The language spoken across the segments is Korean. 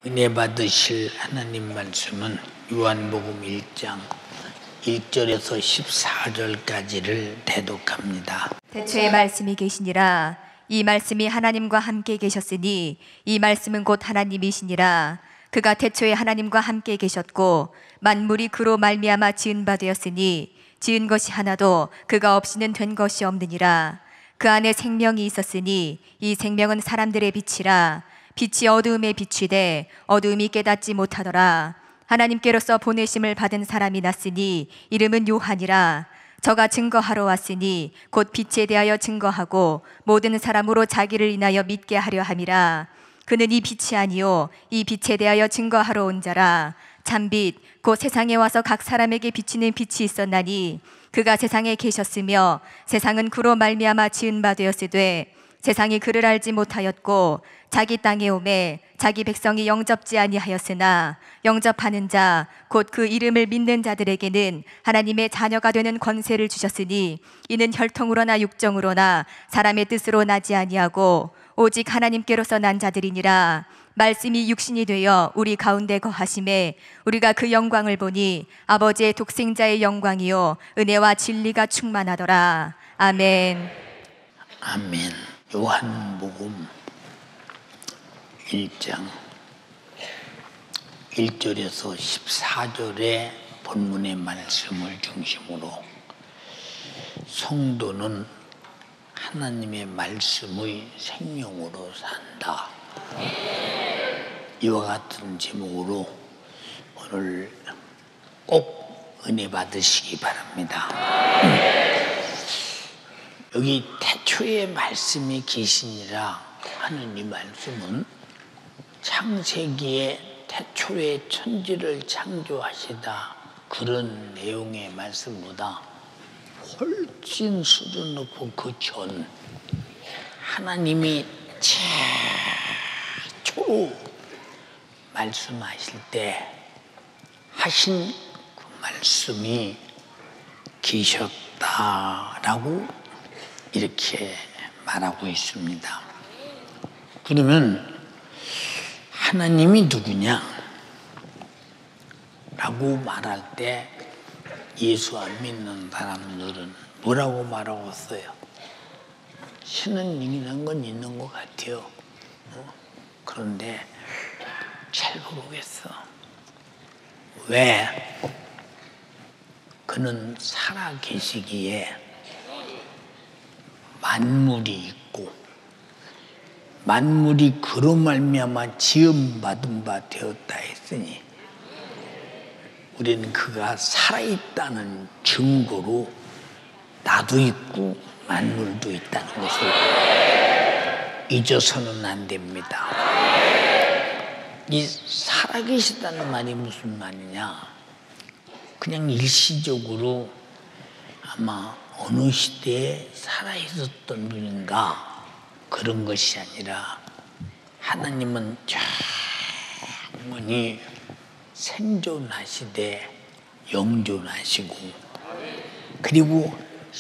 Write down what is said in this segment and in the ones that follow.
은혜 받으실 하나님 말씀은 요한복음 1장 1절에서 14절까지를 대독합니다. 태초에 말씀이 계시니라. 이 말씀이 하나님과 함께 계셨으니 이 말씀은 곧 하나님이시니라. 그가 태초에 하나님과 함께 계셨고 만물이 그로 말미암아 지은 바 되었으니 지은 것이 하나도 그가 없이는 된 것이 없느니라. 그 안에 생명이 있었으니 이 생명은 사람들의 빛이라. 빛이 어두움에 비추되 어두움이 깨닫지 못하더라. 하나님께로서 보내심을 받은 사람이 났으니 이름은 요한이라. 저가 증거하러 왔으니 곧 빛에 대하여 증거하고 모든 사람으로 자기를 인하여 믿게 하려 함이라. 그는 이 빛이 아니요 이 빛에 대하여 증거하러 온 자라. 참빛 곧 세상에 와서 각 사람에게 비치는 빛이 있었나니 그가 세상에 계셨으며 세상은 그로 말미암아 지은 바 되었으되 세상이 그를 알지 못하였고 자기 땅에 오매 자기 백성이 영접지 아니하였으나 영접하는 자 곧 그 이름을 믿는 자들에게는 하나님의 자녀가 되는 권세를 주셨으니 이는 혈통으로나 육정으로나 사람의 뜻으로 나지 아니하고 오직 하나님께로서 난 자들이니라. 말씀이 육신이 되어 우리 가운데 거하심에 우리가 그 영광을 보니 아버지의 독생자의 영광이요 은혜와 진리가 충만하더라. 아멘. 아멘. 요한복음 1장 1절에서 14절의 본문의 말씀을 중심으로 성도는 하나님의 말씀의 생명으로 산다. 이와 같은 제목으로 오늘 꼭 은혜 받으시기 바랍니다. 여기 태초에 말씀이 계시니라 하는 이 말씀은 창세기에 태초에 천지를 창조하시다 그런 내용의 말씀보다 훨씬 수준 높은 그 전 하나님이 최초로 말씀하실 때 하신 그 말씀이 계셨다라고 이렇게 말하고 있습니다. 그러면 하나님이 누구냐? 라고 말할 때 예수 안 믿는 사람들은 뭐라고 말하고 있어요? 신은 있는 건 있는 것 같아요. 그런데 잘 모르겠어. 왜? 그는 살아 계시기에 만물이 있고 만물이 그로 말미암아 지음받은 바 되었다 했으니 우리는 그가 살아있다는 증거로 나도 있고 만물도 있다는 것을 잊어서는 안 됩니다. 이 살아계시다는 말이 무슨 말이냐? 그냥 일시적으로 아마 어느 시대에 살아있었던 분인가 그런 것이 아니라 하나님은 영원히 생존하시되 영존하시고 그리고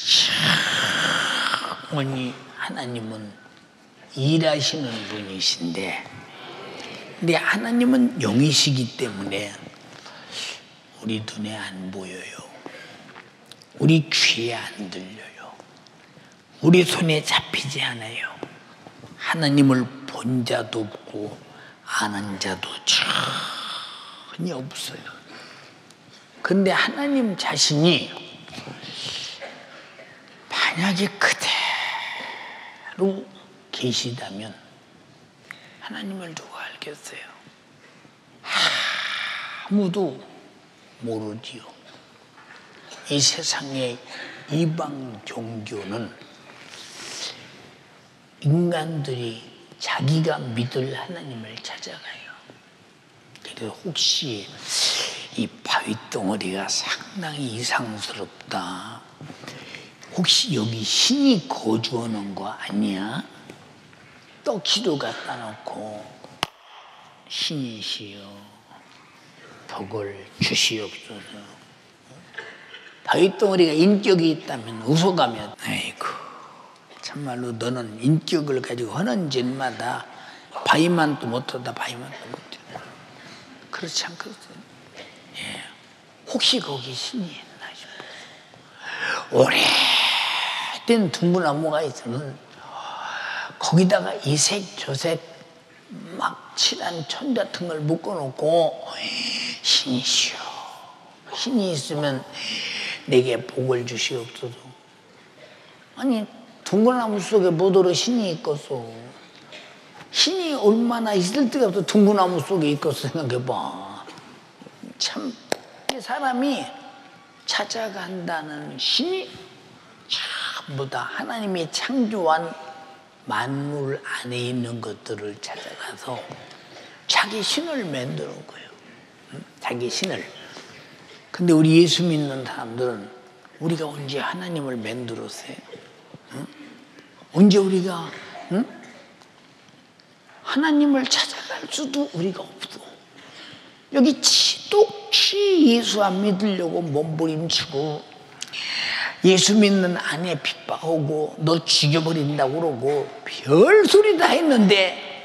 영원히 하나님은 일하시는 분이신데 근데 하나님은 영이시기 때문에 우리 눈에 안 보여요. 우리 귀에 안 들려요. 우리 손에 잡히지 않아요. 하나님을 본 자도 없고 아는 자도 전혀 없어요. 그런데 하나님 자신이 만약에 그대로 계시다면 하나님을 누가 알겠어요? 아무도 모르지요. 이 세상의 이방 종교는 인간들이 자기가 믿을 하나님을 찾아가요. 그래서 혹시 이 바위 덩어리가 상당히 이상스럽다. 혹시 여기 신이 거주하는 거 아니야? 떡시도 갖다 놓고 신이시여 복을 주시옵소서. 바위 덩어리가 인격이 있다면 웃어가며 아이고 참말로 너는 인격을 가지고 하는 짓마다 바위만도 못하다 바위만도 못해. 그렇지 않거든요. 예. 혹시 거기 신이 있나 싶어요. 오래된 둥근나무가 있으면 거기다가 이색 저색 막 칠한 천 같은 걸 묶어놓고 신이시여, 신이 있으면 내게 복을 주시옵소서. 아니 둥근나무 속에 뭐더러 신이 있겠어. 신이 얼마나 있을 데가 없어. 둥근나무 속에 있겠어. 생각해봐. 참 사람이 찾아간다는 신이 전부 다 하나님이 창조한 만물 안에 있는 것들을 찾아가서 자기 신을 만드는 거예요. 자기 신을. 근데 우리 예수 믿는 사람들은 우리가 언제 하나님을 만들었어요? 언제 우리가 하나님을 찾아갈 수도 우리가 없어. 여기 똑치 예수 안 믿으려고 몸부림치고 예수 믿는 아내 핍박하고 너 죽여버린다고 그러고 별소리 다 했는데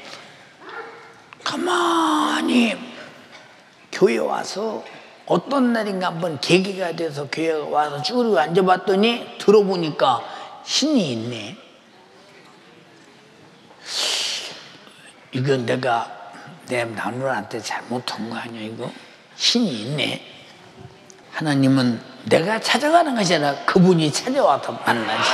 가만히 교회 와서 어떤 날인가 한번 계기가 돼서 교회 와서 쭈그리고 앉아봤더니 들어보니까 신이 있네. 이건 내 마누라한테 잘못한 거 아니야 이거? 신이 있네. 하나님은 내가 찾아가는 것이 아니라 그분이 찾아와서 만나시.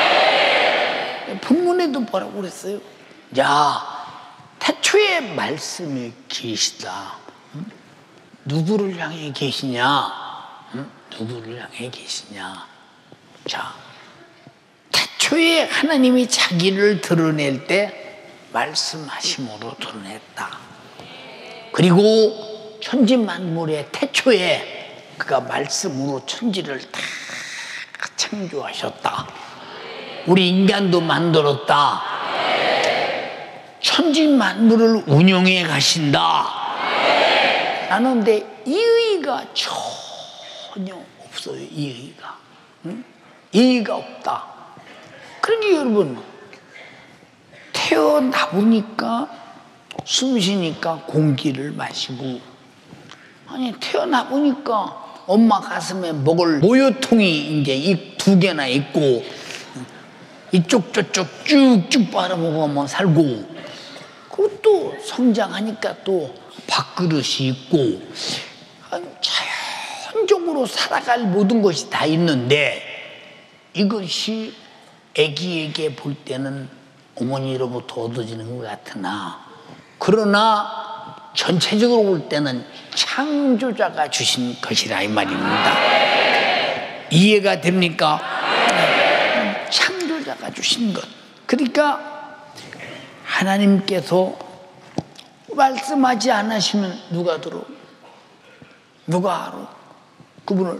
본문에도 뭐라고 그랬어요? 야, 태초에 말씀이 계시다. 누구를 향해 계시냐? 누구를 향해 계시냐? 자, 태초에 하나님이 자기를 드러낼 때 말씀하심으로 드러냈다. 그리고 천지 만물의 태초에 그가 말씀으로 천지를 다 창조하셨다. 우리 인간도 만들었다. 천지 만물을 운영해 가신다. 나는 근데 이의가 전혀 없어요. 이의가. 이의가 없다. 그러니 여러분 태어나보니까 숨 쉬니까 공기를 마시고, 아니 태어나보니까 엄마 가슴에 먹을 모유통이 이제 이 두 개나 있고 이쪽 저쪽 쭉쭉 빨아먹으면 살고, 그것도 성장하니까 또 밥그릇이 있고 자연적으로 살아갈 모든 것이 다 있는데, 이것이 아기에게 볼 때는 어머니로부터 얻어지는 것 같으나, 그러나 전체적으로 볼 때는 창조자가 주신 것이라 이 말입니다. 이해가 됩니까? 창조자가 주신 것. 그러니까 하나님께서 말씀하지 않으시면 누가 들어? 누가 알아? 그분을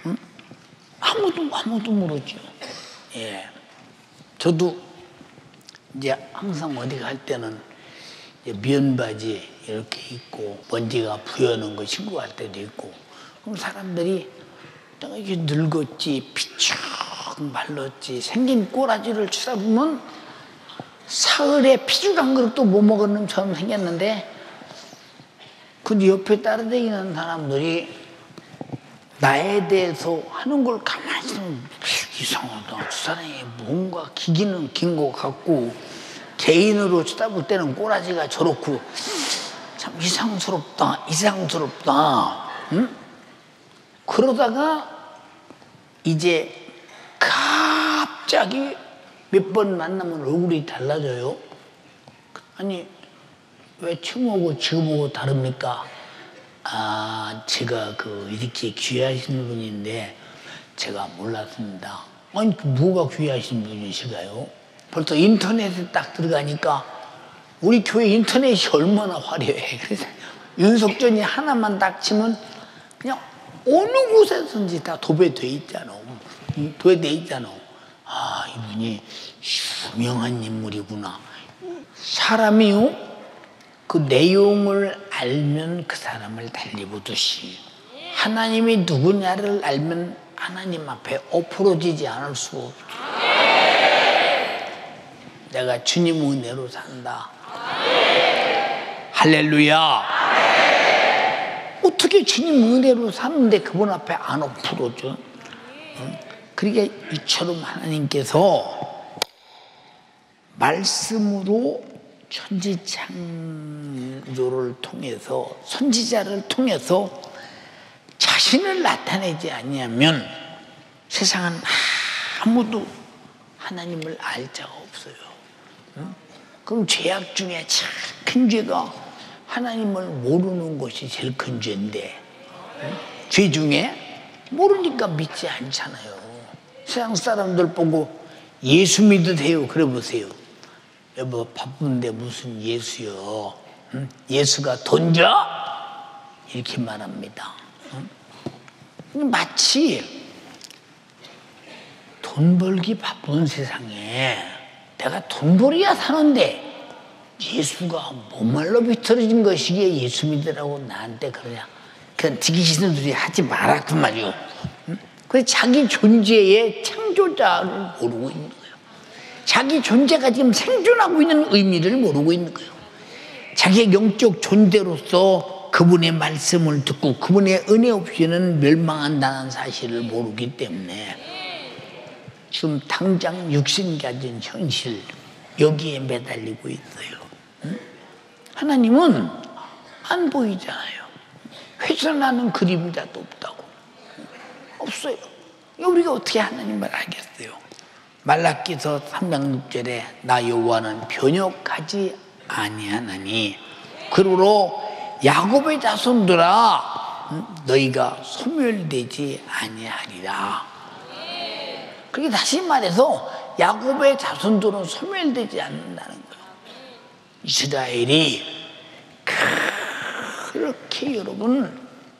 아무도 모르죠. 예, 저도 이제 항상 어디 갈 때는 면바지 이렇게 입고 먼지가 부여는 거 신고 갈 때도 있고, 그럼 사람들이 이렇게 늙었지 피쭉 말랐지 생긴 꼬라지를 쳐다보면 사흘에 피죽 한 그릇도 못 먹은 놈처럼 생겼는데, 그 옆에 따라다니는 사람들이 나에 대해서 하는 걸 가만히 있으면 이상하다. 저 사람이 뭔가 기기는 긴 것 같고 개인으로 쳐다볼 때는 꼬라지가 저렇고 참 이상스럽다. 응? 그러다가 이제 갑자기 몇 번 만나면 얼굴이 달라져요. 아니 왜 처음하고 지금하고 다릅니까? 아, 제가 이렇게 귀하신 분인데 제가 몰랐습니다. 아니 뭐가 귀하신 분이실까요? 벌써 인터넷에 딱 들어가니까 우리 교회 인터넷이 얼마나 화려해. 그래서 윤석전이 하나만 딱 치면 그냥 어느 곳에서든지 다 도배돼 있잖아. 도배돼 있잖아. 아, 이분이 유명한 인물이구나. 사람이요, 그 내용을 알면 그 사람을 달리 보듯이 하나님이 누구냐를 알면 하나님 앞에 엎어지지 않을 수 없어. 내가 주님 은혜로 산다. 할렐루야. 어떻게 주님 은혜로 사는데 그분 앞에 안 엎어져? 그러니까 이처럼 하나님께서 말씀으로 천지창조를 통해서 선지자를 통해서 자신을 나타내지 아니하면 세상은 아무도 하나님을 알 자가 없어요. 그럼 죄악 중에 참 큰 죄가 하나님을 모르는 것이 제일 큰 죄인데, 죄 중에 모르니까 믿지 않잖아요. 세상 사람들 보고 예수 믿으세요 그래 보세요. 여보 바쁜데 무슨 예수요? 예수가 돈줘? 이렇게 말합니다. 마치 돈 벌기 바쁜 세상에 내가 돈 벌이야 사는데 예수가 목말로 비틀어진 것이기에 예수 믿으라고 나한테 그러냐. 그냥 듣기 싫은 소리 하지 마라 그 말이요. 그래서 자기 존재의 창조자를 모르고 있는 거예요. 자기 존재가 지금 생존하고 있는 의미를 모르고 있는 거예요. 자기의 영적 존재로서 그분의 말씀을 듣고 그분의 은혜 없이는 멸망한다는 사실을 모르기 때문에 지금 당장 육신 가진 현실 여기에 매달리고 있어요. 하나님은 안 보이잖아요. 회전하는 그림자도 없다고. 없어요. 우리가 어떻게 하나님을 알겠어요? 말라기서 3장 6절에 나 여호와는 변역하지 아니하나니 그러므로 야곱의 자손들아 너희가 소멸되지 아니하리라. 그게 다시 말해서 야곱의 자손들은 소멸되지 않는다는 거예요. 이스라엘이 그렇게 여러분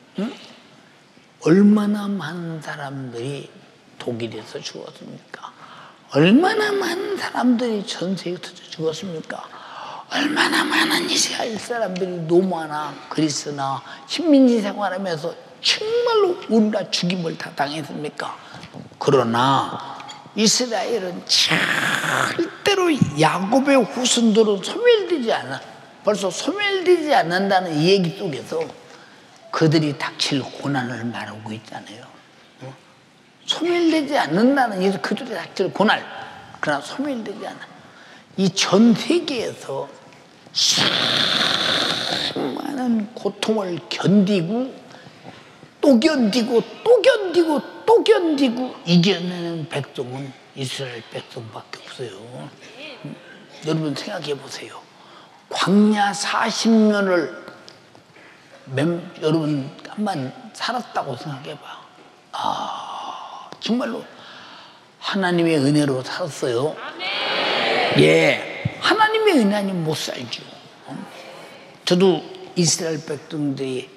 얼마나 많은 사람들이 독일에서 죽었습니까? 얼마나 많은 사람들이 전 세계에 죽었습니까? 얼마나 많은 이스라엘 사람들이 로마나 그리스나 식민지 생활하면서 정말로 온갖 죽임을 다 당했습니까? 그러나 이스라엘은 절대로 야곱의 후손들은 소멸되지 않아. 벌써 소멸되지 않는다는 이 얘기 속에서 그들이 닥칠 고난을 말하고 있잖아요. 소멸되지 않는다는 얘기, 그들이 닥칠 고난. 그러나 소멸되지 않아. 이 전 세계에서 수많은 고통을 견디고 또 견디고 또 견디고 또 견디고 이겨내는 백성은 이스라엘 백성밖에 없어요. 여러분 생각해 보세요. 광야 40년을 여러분 한번 살았다고 생각해 봐. 정말로 하나님의 은혜로 살았어요. 예, 하나님의 은혜 아니면 못 살죠. 저도 이스라엘 백성들이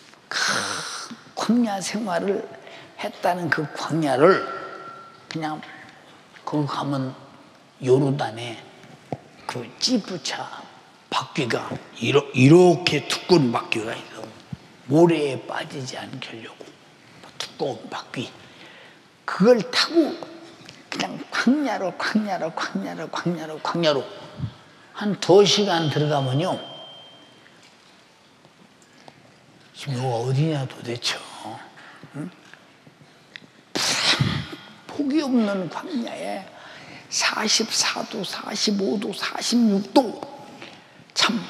광야 생활을 했다는 그 광야를 그냥 거기 가면 요르단에 그 찌푸차 바퀴가 이렇게 두꺼운 바퀴가 있어. 모래에 빠지지 않게 하려고 두꺼운 바퀴. 그걸 타고 그냥 광야로 한 2시간 들어가면요. 지금 여기가 어디냐 도대체. 응? 폭이 없는 광야에 44도, 45도, 46도 참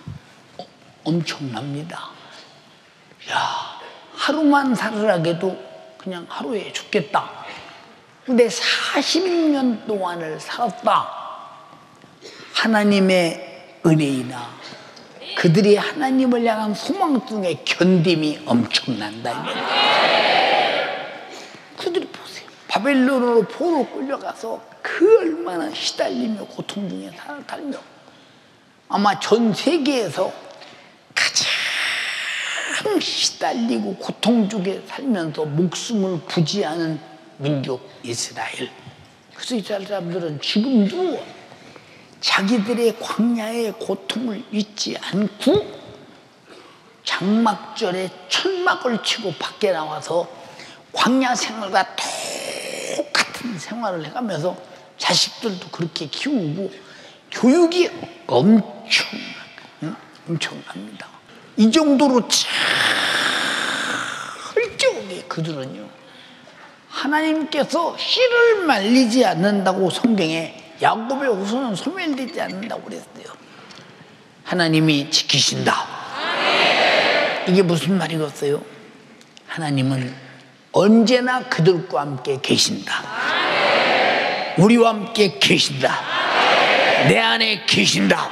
엄청납니다. 야, 하루만 살으라게도 그냥 하루에 죽겠다. 근데 40년 동안을 살았다. 하나님의 은혜이나 그들이 하나님을 향한 소망성의 견딤이 엄청난다. 그들이 보세요. 바벨론으로 포로 끌려가서 그 얼마나 시달리며 고통 중에 살며 아마 전 세계에서 가장 시달리고 고통 중에 살면서 목숨을 부지하는 민족 이스라엘. 그래서 이스라엘 사람들은 지금도 자기들의 광야의 고통을 잊지 않고 장막절에 천막을 치고 밖에 나와서 광야 생활과 똑같은 생활을 해가면서 자식들도 그렇게 키우고 교육이 엄청납니다. 이 정도로 그들은요, 하나님께서 씨를 말리지 않는다고 성경에 야곱의 후손은 소멸되지 않는다고 그랬어요. 하나님이 지키신다. 이게 무슨 말이겠어요? 하나님은 언제나 그들과 함께 계신다. 우리와 함께 계신다. 내 안에 계신다.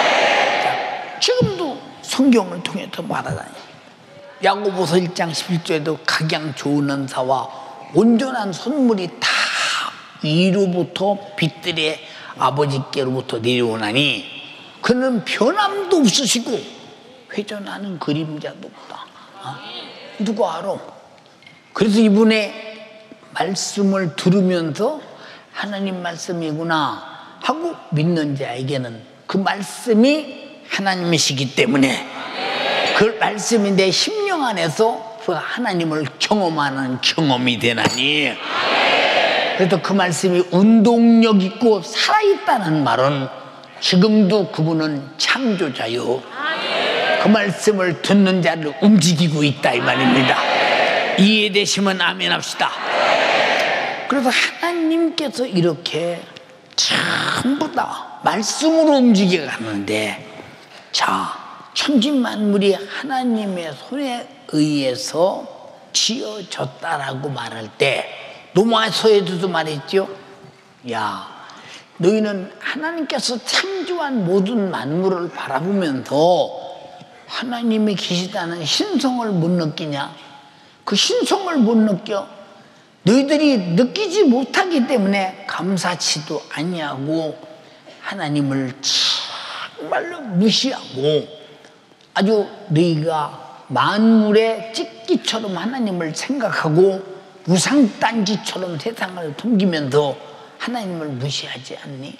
지금도 성경을 통해서 말하다니, 야고보서 1장 11절에도 각양 좋은 은사와 온전한 선물이 다 위로부터 빛들의 아버지께로부터 내려오나니 그는 변함도 없으시고 회전하는 그림자도 없다. 누가 알아? 그래서 이분의 말씀을 들으면서 하나님 말씀이구나 하고 믿는 자에게는 그 말씀이 하나님이시기 때문에 그 말씀이 내 심령 안에서 그 하나님을 경험하는 경험이 되나니, 그래서 그 말씀이 운동력 있고 살아있다는 말은 지금도 그분은 창조자요, 그 말씀을 듣는 자를 움직이고 있다 이 말입니다. 이해되시면 아멘 합시다. 그래서 하나님께서 이렇게 전부 다 말씀으로 움직여 가는데, 자, 천지만물이 하나님의 손에 의해서 지어졌다라고 말할 때 로마서에도 말했죠. 야, 너희는 하나님께서 창조한 모든 만물을 바라보면서 하나님이 계시다는 신성을 못 느끼냐? 그 신성을 못 느껴. 너희들이 느끼지 못하기 때문에 감사치도 아니하고 하나님을 정말로 무시하고 아주 너희가 만물의 찢기처럼 하나님을 생각하고 우상단지처럼 세상을 섬기면서 하나님을 무시하지 않니?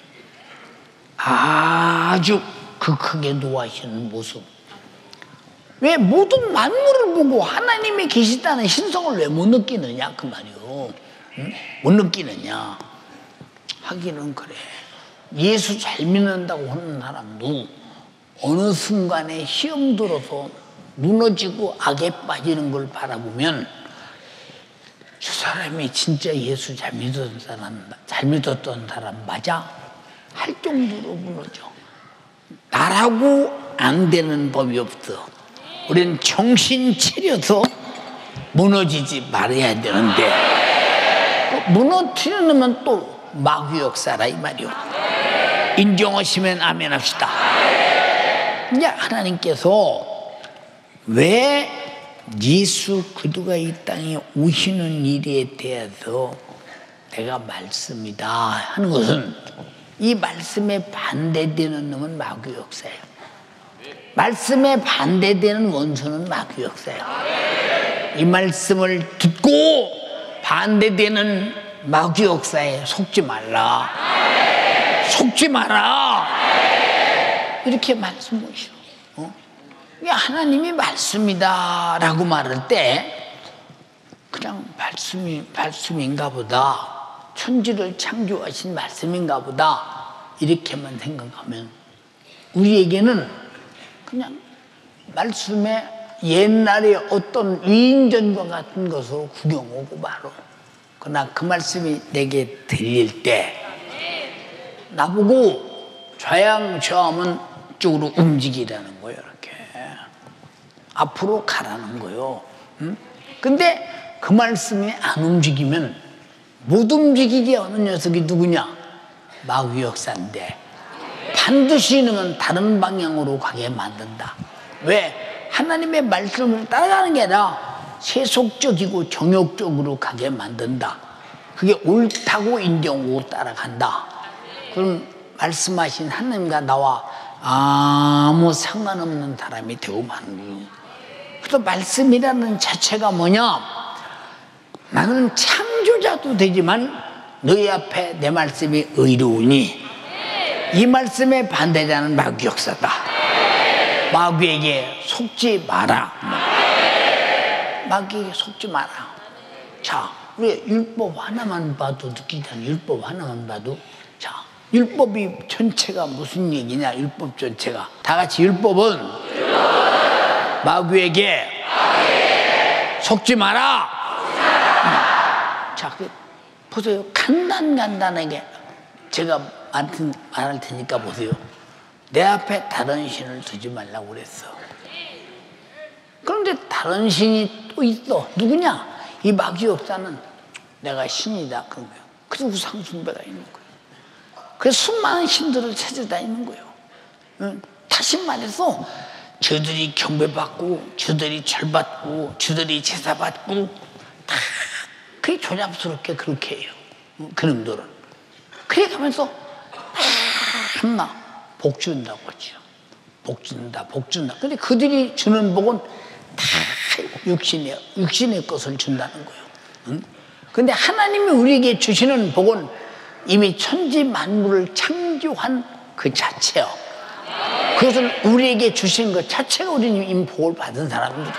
아주 극하게 노하시는 모습. 왜 모든 만물을 보고 하나님이 계시다는 신성을 왜 못 느끼느냐 그 말이요. 응? 못 느끼느냐. 하기는 그래. 예수 잘 믿는다고 하는 사람도 어느 순간에 시험 들어서 무너지고 악에 빠지는 걸 바라보면 저 사람이 진짜 예수 잘 믿었던 사람 맞아? 할 정도로 무너져. 나라고 안 되는 법이 없어. 우리는 정신 차려서 무너지지 말아야 되는데 무너뜨리면 또 마귀 역사라 이 말이요. 인정하시면 아멘 합시다. 이제 하나님께서 왜 예수 그리스도가 이 땅에 오시는 일에 대해서 내가 말씀이다 하는 것은 이 말씀에 반대되는 놈은 마귀 역사예요. 말씀에 반대되는 원수는 마귀 역사예요. 이 말씀을 듣고 반대되는 마귀 역사에 속지 말라. 속지 마라. 이렇게 말씀하시오. 하나님이 말씀이다 라고 말할 때 그냥 말씀인가 보다, 천지를 창조하신 말씀인가 보다 이렇게만 생각하면 우리에게는 그냥 말씀에 옛날에 어떤 위인전과 같은 것으로 구경하고 말어. 그러나 그 말씀이 내게 들릴 때 나보고 좌양좌우면 쪽으로 움직이라는 거예요. 이렇게 앞으로 가라는 거예요. 근데 그 말씀이 안 움직이면 못 움직이게 하는 녀석이 누구냐? 마귀 역사인데 반드시 이놈은 다른 방향으로 가게 만든다. 왜? 하나님의 말씀을 따라가는 게 아니라 세속적이고 정욕적으로 가게 만든다. 그게 옳다고 인정하고 따라간다. 그럼 말씀하신 하나님과 나와 아무 상관없는 사람이 되고 마는 거예요. 그래서 말씀이라는 자체가 뭐냐? 나는 창조자도 되지만 너희 앞에 내 말씀이 의로우니 이 말씀의 반대자는 마귀 역사다. 마귀에게 속지 마라. 마귀에게 속지 마라. 자, 우리 율법 하나만 봐도 느끼잖아. 율법 하나만 봐도. 자, 율법이 전체가 무슨 얘기냐? 율법 전체가 다 같이 율법은 마귀에게 속지 마라. 자, 보세요. 간단하게 제가 말할 테니까 보세요. 내 앞에 다른 신을 두지 말라고 그랬어. 그런데 다른 신이 또 있어. 누구냐? 이 마귀 역사는 내가 신이다. 그런 거예요. 그래서 우상숭배가 있는 거예요. 그래서 수많은 신들을 찾아다니는 거예요. 다시 말해서 저들이 경배받고 저들이 절받고 저들이 제사받고 다 그게 조잡스럽게 그렇게 해요. 그놈들은. 그래 가면서 한마 복 준다고 하죠. 복 준다. 근데 그들이 주는 복은 다 육신의 것을 준다는 거예요. 근데 하나님이 우리에게 주시는 복은 이미 천지 만물을 창조한 그 자체요. 그것을 우리에게 주신 것 자체가 우리는 이미 복을 받은 사람들이에요.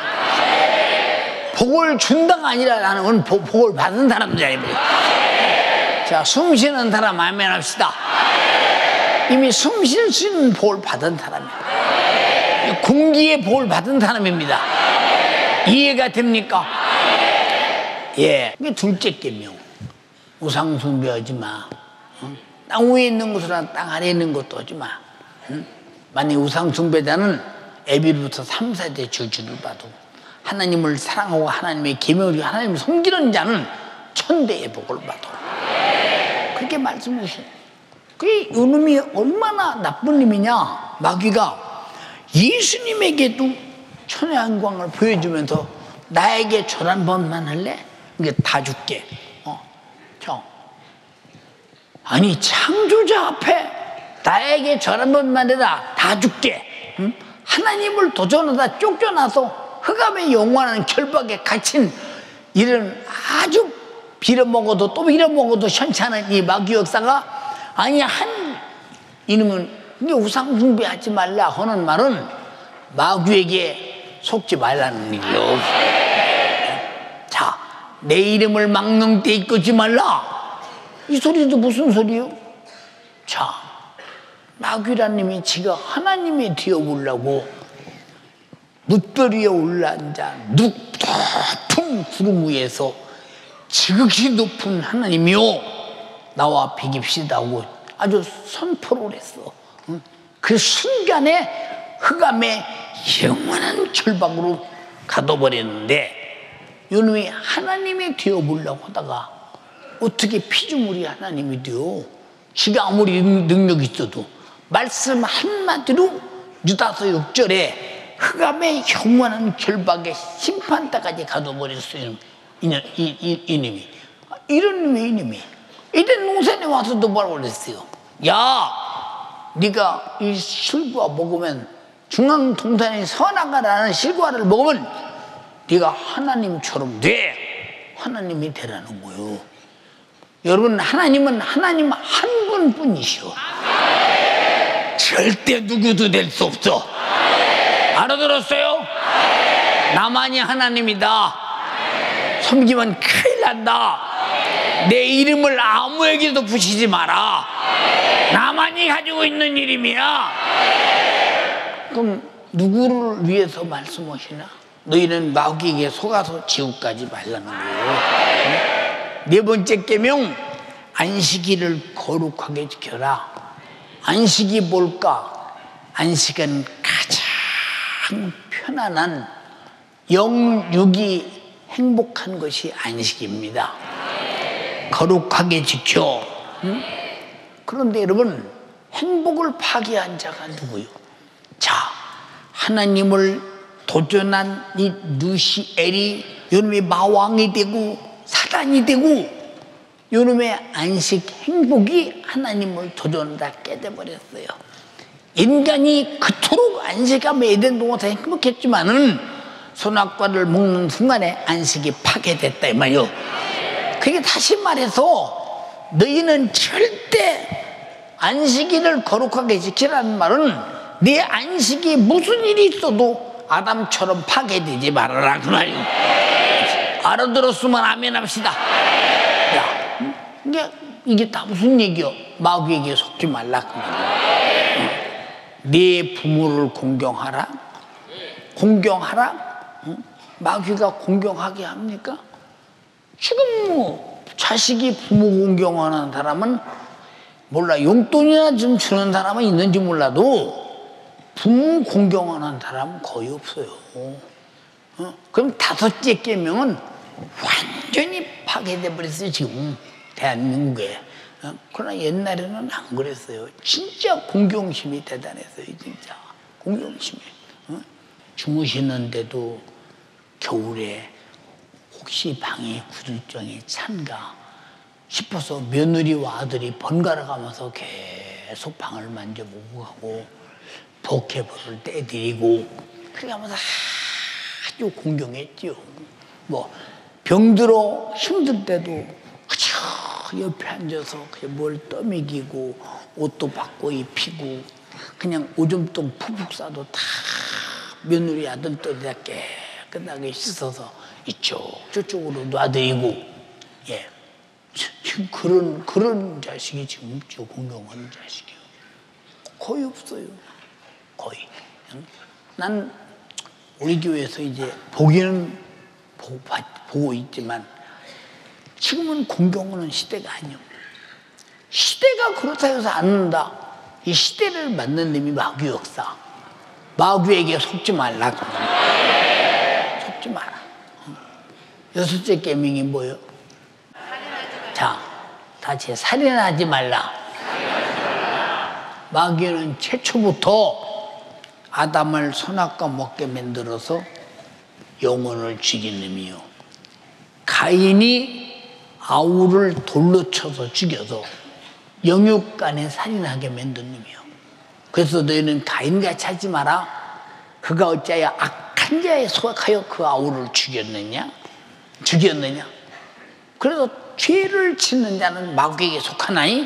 복을 준다가 아니라 나는 건 복을 받은 사람들이에요. 자, 숨 쉬는 사람 아멘 합시다. 이미 숨 쉴 수 있는 복을 받은 사람이에요. 공기의 복을 받은 사람입니다. 이해가 됩니까? 예. 둘째 계명. 우상 숭배하지 마. 땅 위에 있는 것이나 땅 아래에 있는 것도 하지 마. 만약 우상 숭배자는 에비로부터 3, 4대 저주를 받고 하나님을 사랑하고 하나님의 계명을 지키고 하나님을 섬기는 자는 천대의 복을 받아. 그렇게 말씀하시네. 그게 이놈이 얼마나 나쁜 놈이냐. 마귀가 예수님에게도 천의 영광을 보여주면서 나에게 절 한 번만 할래? 이게 다 줄게. 아니 창조자 앞에 나에게 절 한 번만 해라. 다 줄게. 하나님을 도전하다 쫓겨나서 흑암의 영원한 결박에 갇힌 이런 아주 빌어먹어도 또 빌어먹어도 현찮은 이 마귀 역사가 아니 이놈은 이게 우상 숭배하지 말라 하는 말은 마귀에게 속지 말라는 얘기요. 자, 내 이름을 막는 데 이끄지 말라. 이 소리도 무슨 소리요? 자, 마귀란 놈이 지가 하나님이 되어보려고 뭇별 위에 올라앉아 높은 구름 위에서 지극히 높은 하나님이요 나와 비깁시다 하고 아주 선포를 했어. 그 순간에 흑암의 영원한 결박으로 가둬버렸는데 이놈이 하나님이 되어보려고 하다가 어떻게 피조물이 하나님이 되어? 지가 아무리 능력이 있어도 말씀 한마디로 유다서 6절에 흑암의 영원한 결박에 심판대까지 가둬버렸어요. 이놈이. 이런 놈이 이놈이. 이런 농산에 와서도 뭐라고 그랬어요? 야, 네가 이 실과 먹으면 중앙 동산의 선악과라는 실과를 먹으면 네가 하나님처럼 돼. 하나님이 되라는 거예요. 여러분, 하나님은 하나님 한 분뿐이시오. 절대 누구도 될 수 없어. 알아들었어요? 나만이 하나님이다. 섬기면 큰일 난다. 내 이름을 아무에게도 붙이지 마라. 나만이 가지고 있는 이름이야. 그럼 누구를 위해서 말씀하시나? 너희는 마귀에게 속아서 지옥까지 말라는 거예요. 네 번째 계명, 안식일을 거룩하게 지켜라. 안식이 뭘까? 안식은 가장 편안한 영육이 행복한 것이 안식입니다. 거룩하게 지켜. 그런데 여러분, 행복을 파괴한 자가 누구요? 자, 하나님을 도전한 이 누시엘이 요놈의 마왕이 되고 사단이 되고 요놈의 안식 행복이 하나님을 도전하다 깨져버렸어요. 인간이 그토록 안식하며 에덴 동산에서 행복했지만은 선악과를 먹는 순간에 안식이 파괴됐다 이 말이요. 그게 다시 말해서 너희는 절대 안식일을 거룩하게 지키라는 말은 네 안식이 무슨 일이 있어도 아담처럼 파괴되지 말아라 그 말이요. 알아들었으면 아멘 합시다. 야, 이게 다 무슨 얘기요? 마귀에게 속지 말라 그 말이요. 네 부모를 공경하라. 공경하라. 마귀가 공경하게 합니까? 지금 뭐 자식이 부모 공경하는 사람은 몰라. 용돈이나 좀 주는 사람은 있는지 몰라도 부모 공경하는 사람은 거의 없어요. 그럼 다섯째 계명은 완전히 파괴돼 버렸어요, 지금 대한민국에. 그러나 옛날에는 안 그랬어요. 진짜 공경심이 대단했어요, 진짜. 공경심이. 주무시는데도 겨울에 혹시 방에 구들정이 찬가 싶어서 며느리와 아들이 번갈아 가면서 계속 방을 만져보고 하고 복해벌을 떼드리고 그렇게 하면서 아주 공경했지요. 뭐 병들어 힘들 때도 그저 옆에 앉아서 그냥 뭘 떠먹이고 옷도 바꿔 입히고 그냥 오줌통 푹푹 싸도 다 며느리 아들들이 깨끗하게 씻어서 이쪽 저쪽으로 놔드리고, 예, 지금 그런 자식이 지금 없죠. 공경하는 자식이요. 거의 없어요. 거의. 난 우리 교회에서 이제 보기는 보고 있지만 지금은 공경하는 시대가 아니요. 시대가 그렇다 해서 안 는다. 이 시대를 만든 놈이 마귀 역사. 마귀에게 속지 말라. 속지 마라. 여섯째 계명이 뭐예요? 자, 다시 살인하지 말라. 마귀는 최초부터 아담을 선악과 먹게 만들어서 영혼을 죽인 놈이요. 가인이 아우를 돌로 쳐서 죽여서 영육간에 살인하게 만든 놈이요. 그래서 너희는 가인같이 하지 마라. 그가 어찌하여 악한 자에 속하여 그 아우를 죽였느냐? 그래서 죄를 짓는 자는 마귀에게 속하나니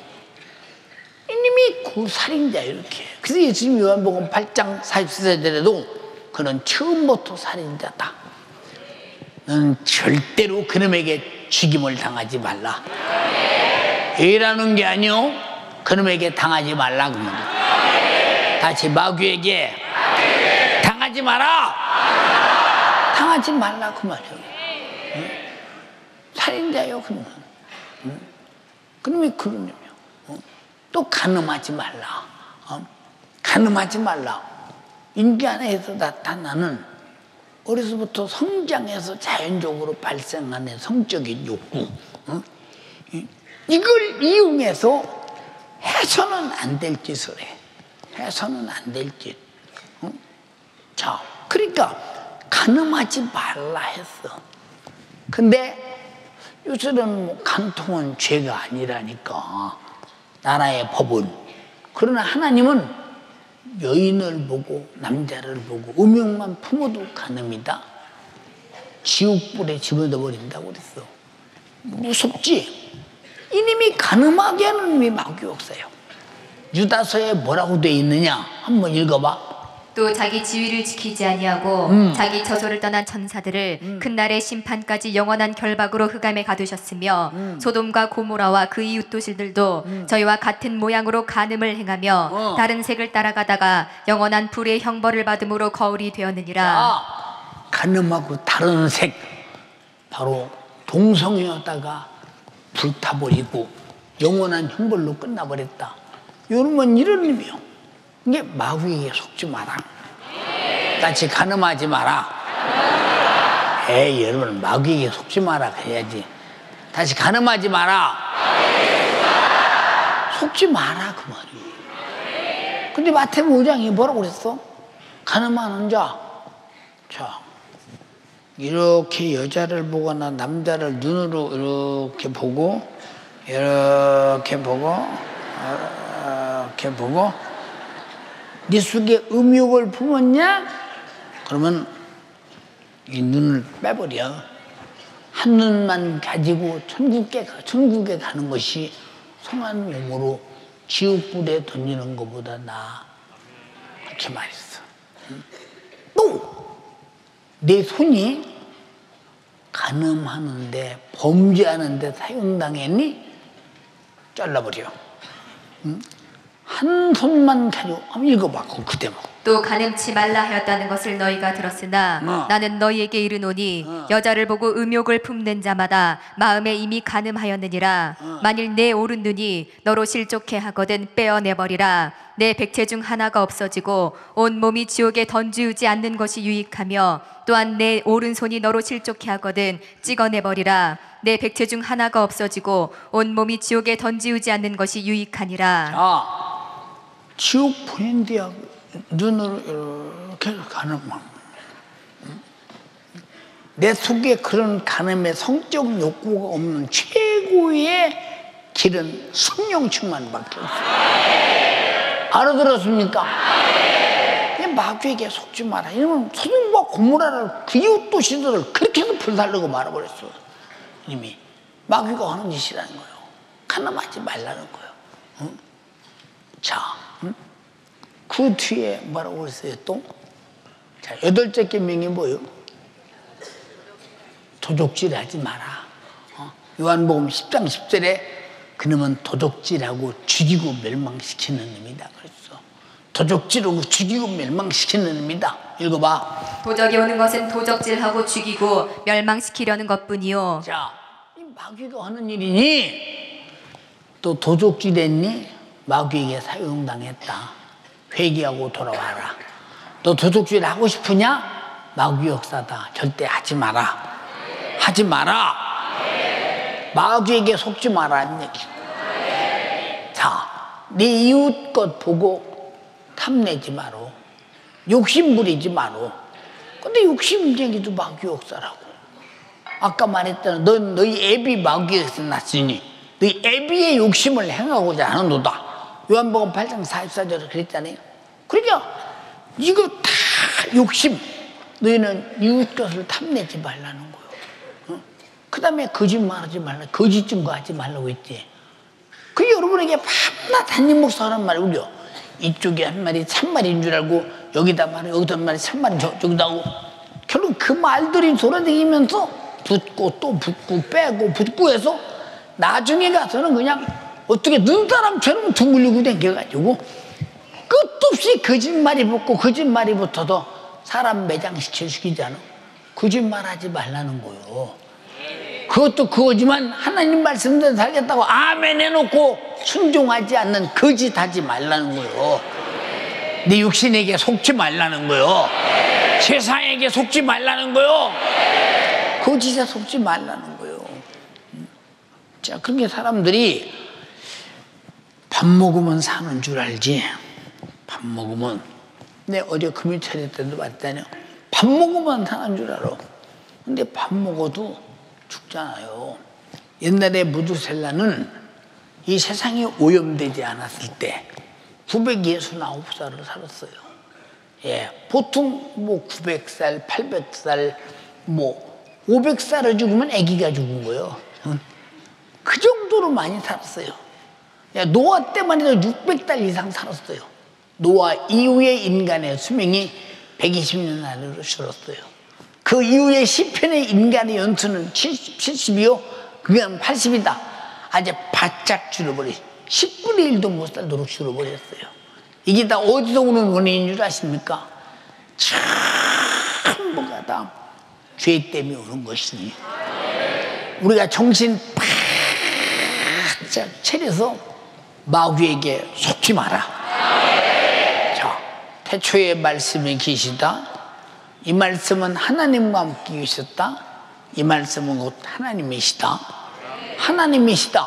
이님이 그 살인자 이렇게. 그래서 예수님 요한복음 8장 44절에도 그는 처음부터 살인자다. 너는 절대로 그놈에게 죽임을 당하지 말라. 애라는 게 아니요. 그놈에게 당하지 말라. 다시 마귀에게 당하지 마라. 당하지 말라 그 말이에요. 살인자요 그놈은. 그놈이 그런 놈이요. 또 간음하지 말라. 간음하지 말라. 인기 안에서 나타나는 어려서부터 성장해서 자연적으로 발생하는 성적인 욕구, 이걸 이용해서 해서는 안 될 짓을 해. 해서는 안 될 짓. 자, 그러니까 간음하지 말라 했어. 근데 요새는 뭐 간통은 죄가 아니라니까, 나라의 법은. 그러나 하나님은 여인을 보고 남자를 보고 음욕만 품어도 간음이다. 지옥불에 집어넣어 버린다고 그랬어. 무섭지? 이님이 간음하게 하는 놈이 마귀 역사예요. 유다서에 뭐라고 돼 있느냐? 한번 읽어봐. 또 자기 지위를 지키지 아니하고 자기 저소를 떠난 천사들을 큰 날의 심판까지 영원한 결박으로 흑암에 가두셨으며 소돔과 고모라와 그 이웃 도시들도 저희와 같은 모양으로 간음을 행하며 다른 색을 따라가다가 영원한 불의 형벌을 받음으로 거울이 되었느니라. 간음하고 다른 색, 바로 동성애하다가 불타버리고 영원한 형벌로 끝나버렸다. 여러분 이런 의미요. 이게 마귀에게 속지 마라. 같이 간음하지 마라. 에이 여러분 마귀에게 속지 마라 해야지. 다시 간음하지 마라. 속지 마라 그 말이에요. 근데 마태복음 5장이 뭐라고 그랬어? 간음하는 자, 자 이렇게 여자를 보거나 남자를 눈으로 이렇게 보고 네 속에 음욕을 품었냐? 그러면 이 눈을 빼버려. 한 눈만 가지고 천국에 가는 것이 성한 몸으로 지옥불에 던지는 것보다 나아. 그렇게 말했어. 또 내 손이 간음하는데 범죄하는데 사용당했니? 잘라버려. 한 손만 가지고 한번 읽어봐. 그 대목. 또 간음치 말라 하였다는 것을 너희가 들었으나 나는 너희에게 이르노니 여자를 보고 음욕을 품는 자마다 마음에 이미 간음하였느니라. 만일 내 오른 눈이 너로 실족해 하거든 빼어내버리라. 내 백체 중 하나가 없어지고 온 몸이 지옥에 던지우지 않는 것이 유익하며 또한 내 오른손이 너로 실족해 하거든 찍어내버리라. 내 백체 중 하나가 없어지고 온 몸이 지옥에 던지우지 않는 것이 유익하니라. 자, 지옥 보낸 뒤야 눈으로 이렇게 간음함. 내 속에 그런 간음의 성적 욕구가 없는 최고의 길은 성령 충만밖에 없어요. 알아들었습니까? 마귀에게 속지 마라. 이러면 소돔과 고모라를 그 이웃 도시들을 그렇게 해서 불살르고 말아버렸어. 이미 마귀가 하는 짓이라는 거예요. 간음하지 말라는 거예요. 응? 자, 응? 그 뒤에 뭐라고 했어요 또? 자, 8째 계명이 뭐예요? 도적질하지 마라. 요한복음 10장 10절에 그놈은 도적질하고 죽이고 멸망시키는 놈이다 그랬어. 도적질하고 죽이고 멸망시키는 놈이다. 읽어봐. 도적이 오는 것은 도적질하고 죽이고 멸망시키려는 것뿐이요. 자, 이 마귀가 하는 일이니 또 도적질했니? 마귀에게 사용당했다. 회개하고 돌아와라. 너 도둑질 하고 싶으냐? 마귀 역사다. 절대 하지 마라. 하지 마라. 마귀에게 속지 마라는 얘기. 자, 네 이웃 것 보고 탐내지 마로. 욕심 부리지 마로. 근데 욕심 얘기도 마귀 역사라고. 아까 말했잖아. 너희 애비 마귀에서 났으니 너희 애비의 욕심을 행하고자 하는도다. 요한복음 8장 44절에 그랬잖아요. 그러니까 이거 다 욕심. 너희는 이웃 것을 탐내지 말라는 거예요. 어? 그 다음에 거짓말하지 말라. 거짓 증거하지 말라고 했지. 그 여러분에게 밤낮 한입 목사라는 말이 울려. 이쪽에 한 말이 참말인 줄 알고 여기다 말해 여기다 말이 참말인 저기다 하고 결국 그 말들이 돌아다니면서 붙고 또 붙고 빼고 붙고 해서 나중에 가서는 그냥 어떻게 눈사람처럼 둥글리고 댕겨가지고 끝도 없이 거짓말이 붙고 거짓말이 붙어도 사람 매장시켜 죽이잖아. 거짓말하지 말라는 거요. 그것도 그거지만 하나님 말씀대로 살겠다고 아멘 해놓고 순종하지 않는 거짓하지 말라는 거요. 네 육신에게 속지 말라는 거요. 세상에게 속지 말라는 거요. 거짓에 속지 말라는 거요. 자, 그렇게 사람들이 밥 먹으면 사는 줄 알지. 밥 먹으면 내 어제 금요 차례 때도 봤다뇨. 밥 먹으면 사는 줄 알아. 근데 밥 먹어도 죽잖아요. 옛날에 무두셀라는 이 세상이 오염되지 않았을 때 969살을 살았어요. 예, 보통 뭐 900살, 800살, 뭐 500살을 죽으면 아기가 죽은 거예요. 그 정도로 많이 살았어요. 노아 때만 해도 600달 이상 살았어요. 노아 이후에 인간의 수명이 120년 안으로 줄었어요. 그 이후에 시편의 인간의 연수는 70이요. 그게 80이다. 아주 바짝 줄어버려. 10분의 1도 못 살도록 줄어버렸어요. 이게 다 어디서 오는 원인인 줄 아십니까? 전부가 다 죄 때문에 오는 것이니 우리가 정신 바짝 차려서 마귀에게 속지 마라. 자, 태초에 말씀이 계시다. 이 말씀은 하나님과 함께 계셨다. 이 말씀은 곧 하나님이시다. 하나님이시다.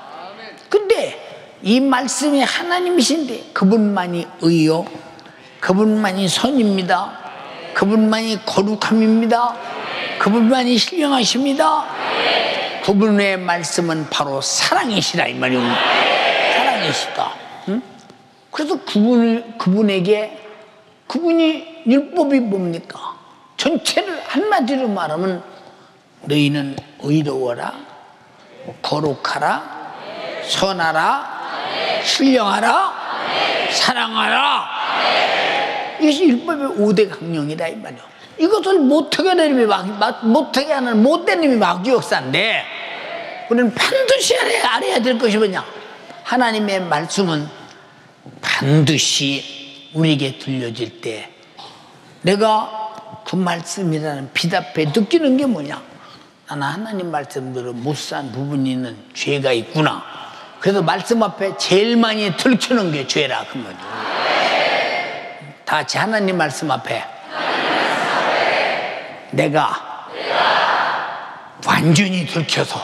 근데 이 말씀이 하나님이신데 그분만이 의요, 그분만이 선입니다. 그분만이 거룩함입니다. 그분만이 신령하십니다. 그분의 말씀은 바로 사랑이시라 이 말이요. 사랑이시다. 응? 그래서 그분에게 그분이 율법이 뭡니까? 전체를 한마디로 말하면 너희는 의로워라, 거룩하라, 선하라, 신령하라, 사랑하라. 이것이 율법의 5대 강령이다 이 말이야. 이것을 못하게 하는 못된 놈이 마귀 역사인데 우리는 반드시 알아야 될 것이 뭐냐? 하나님의 말씀은 반드시 우리에게 들려질 때 내가 그 말씀이라는 빛 앞에 느끼는 게 뭐냐? 나는 하나님 말씀대로 못 산 부분이 있는 죄가 있구나. 그래서 말씀 앞에 제일 많이 들키는 게 죄라 그 말이에요. 다 같이 하나님 말씀 앞에 내가 완전히 들켜서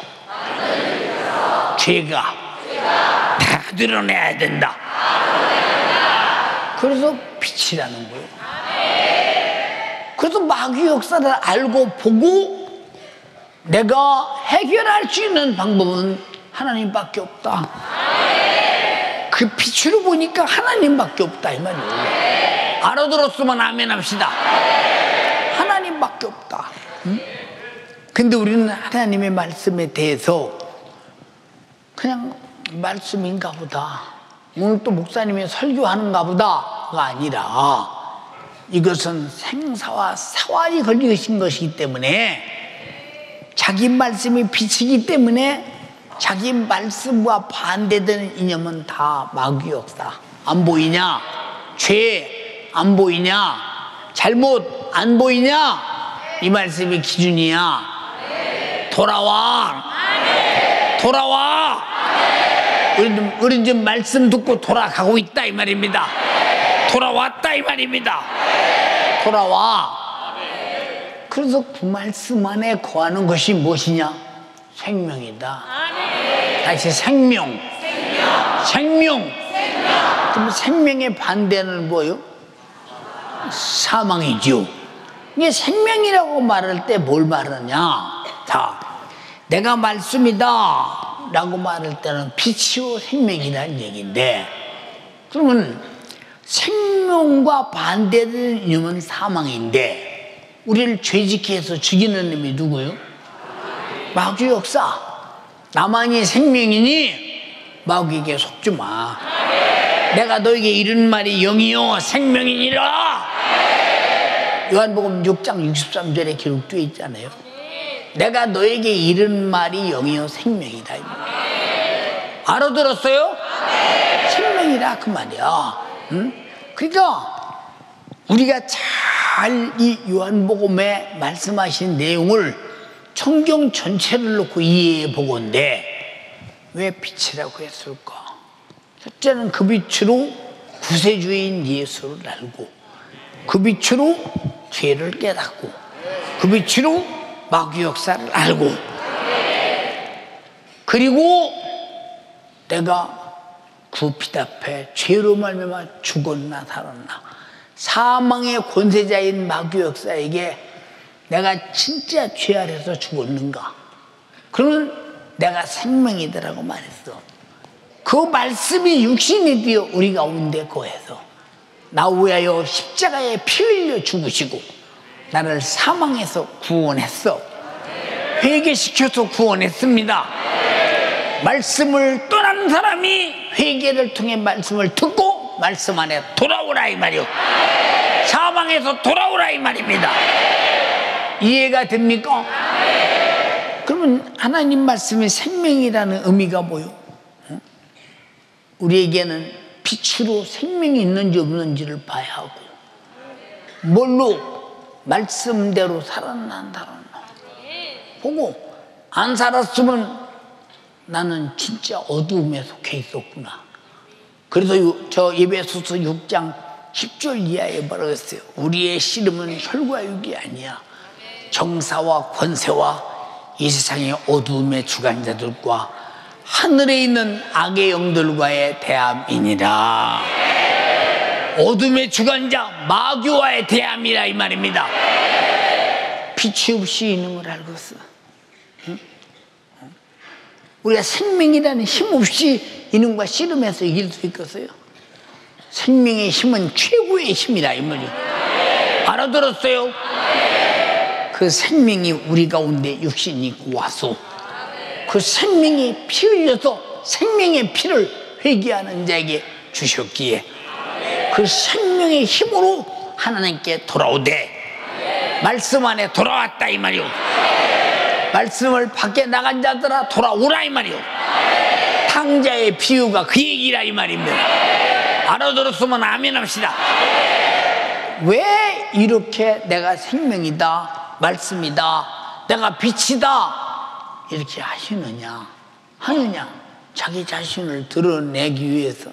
죄가 다 드러내야 된다. 그래서 빛이라는 거예요. 그래서 마귀 역사를 알고 보고 내가 해결할 수 있는 방법은 하나님밖에 없다. 그 빛으로 보니까 하나님밖에 없다 이 말이에요. 알아들었으면 아멘 합시다. 하나님밖에 없다. 응? 근데 우리는 하나님의 말씀에 대해서 그냥 말씀인가 보다, 오늘 또 목사님이 설교하는가 보다가 아니라 이것은 생사와 사활이 걸리신 것이기 때문에, 자기 말씀이 빛이기 때문에 자기 말씀과 반대되는 이념은 다 마귀 역사. 안 보이냐? 죄 안 보이냐? 잘못 안 보이냐? 이 말씀이 기준이야. 돌아와. 돌아와. 우리는 지금 말씀 듣고 돌아가고 있다 이 말입니다. 돌아왔다 이 말입니다. 돌아와. 그래서 그 말씀 안에 거하는 것이 무엇이냐? 생명이다. 다시 생명. 생명. 그럼 생명의 반대는 뭐예요? 사망이죠. 이게 생명이라고 말할 때 뭘 말하냐? 자, 내가 말씀이다 라고 말할 때는 빛이요 생명이라는 얘기인데, 그러면 생명과 반대되는 이념은 사망인데 우리를 죄짓게 해서 죽이는 놈이 누구요? 마귀 역사. 나만이 생명이니 마귀에게 속지 마. 내가 너에게 이른 말이 영이요 생명이니라. 요한복음 6장 63절에 기록되어 있잖아요. 내가 너에게 이른 말이 영이요 생명이다. 알아들었어요? 생명이라 그 말이야. 응? 그러니까 우리가 잘 이 요한복음에 말씀하신 내용을 성경 전체를 놓고 이해해 보건대 왜 빛이라고 했을까? 첫째는 그 빛으로 구세주인 예수를 알고, 그 빛으로 죄를 깨닫고, 그 빛으로 마귀 역사를 알고, 그리고 내가 그 빛 앞에 죄로 말미암아 죽었나 살았나, 사망의 권세자인 마귀 역사에게 내가 진짜 죄 아래서 죽었는가? 그러면 내가 생명이더라고 말했어. 그 말씀이 육신이 되어 우리 가운데 거해서 나 위하여 십자가에 피 흘려 죽으시고 나를 사망에서 구원했어. 회개시켜서 구원했습니다. 말씀을 떠난 사람이 회개를 통해 말씀을 듣고 말씀 안에 돌아오라 이 말이요. 사망에서 돌아오라 이 말입니다. 이해가 됩니까? 그러면 하나님 말씀이 생명이라는 의미가 뭐요? 우리에게는 빛으로 생명이 있는지 없는지를 봐야 하고, 뭘로? 말씀대로 살았나 안 살았나 보고, 안 살았으면 나는 진짜 어두움에 속해 있었구나. 그래서 저 에베소서 6장 10절 이하에 뭐라고 했어요? 우리의 씨름은 혈과 육이 아니야. 정사와 권세와 이 세상의 어두움의 주관자들과 하늘에 있는 악의 영들과의 대함이니라. 어둠의 주관자 마귀와의 대함이라 이 말입니다. 빛이 없이 있는 걸 알고 있어. 응? 우리가 생명이라는 힘 없이 이놈과 씨름해서 이길 수 있겠어요? 생명의 힘은 최고의 힘이라 이 말이에요. 알아들었어요? 그 생명이 우리 가운데 육신이 있고 와서 그 생명이 피 흘려서 생명의 피를 회개하는 자에게 주셨기에 그 생명의 힘으로 하나님께 돌아오되 말씀 안에 돌아왔다 이 말이요. 말씀을 밖에 나간 자들아 돌아오라 이 말이요. 탕자의 비유가 그 얘기라 이 말입니다. 알아들었으면 아멘 합시다. 왜 이렇게 내가 생명이다, 말씀이다, 내가 빛이다 이렇게 하느냐? 자기 자신을 드러내기 위해서.